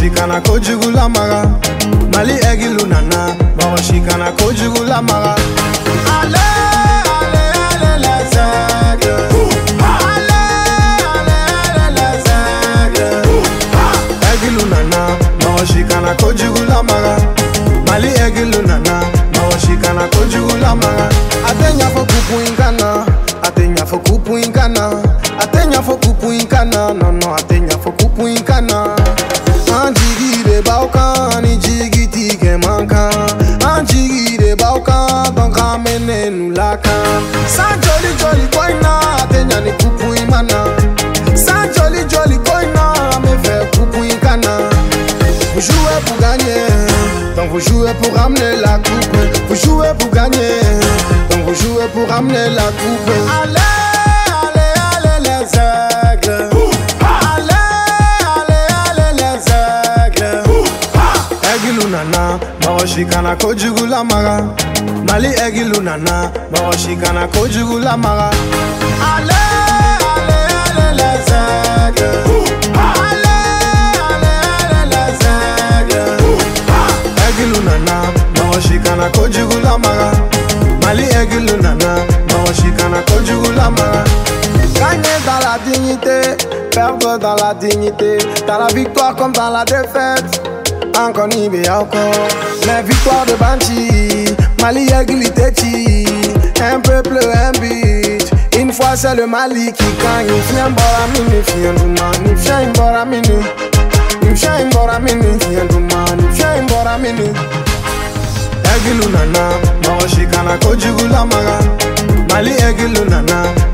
Shikana kojugula mara Mali egilu nana Mawa shikana kojugula mara Ale, ale, ale, la zague Ale, ale, ale, la zague Egilu nana Mawa shikana kojugula mara Mali egilu nana Mawa shikana kojugula mara Atenya fo kupu inkana Atenya fo kupu inkana Atenya fo kupu inkana No no atenya fo kupu inkana Anjigi de baukan, jigi tike mankan Anjigi de baukan, don ramene nou lakan San jolly jolly koina, atenya ni kupu imana San jolly jolly koina, me fait kupu inkana Vous jouez pour gagner, donc vous jouez pour ramener la coupe Vous jouez pour gagner, donc vous jouez pour ramener la coupe Allez, allez, allez les aigles Egilu nana, mawa shikana kojugula mara Mali egilu nana, mawa shikana kojugula mara Ale, ale, ale, les aigles Ale, ale, ale, les aigles Egilu nana, mawa shikana kojugula mara Mali egilu nana, mawa shikana kojugula mara Gagner dans la dignité, perdre dans la dignité Dans la victoire comme dans la défaite encore nibe encore les victoires de Banchi Mali Egliteti un peuple un but une fois c'est le Mali qui gagne Fien bora mini fien dumani fien bora mini fien bora mini fien dumani fien bora mini Egilu nana mawa shikana kojugula mara Mali egilu nana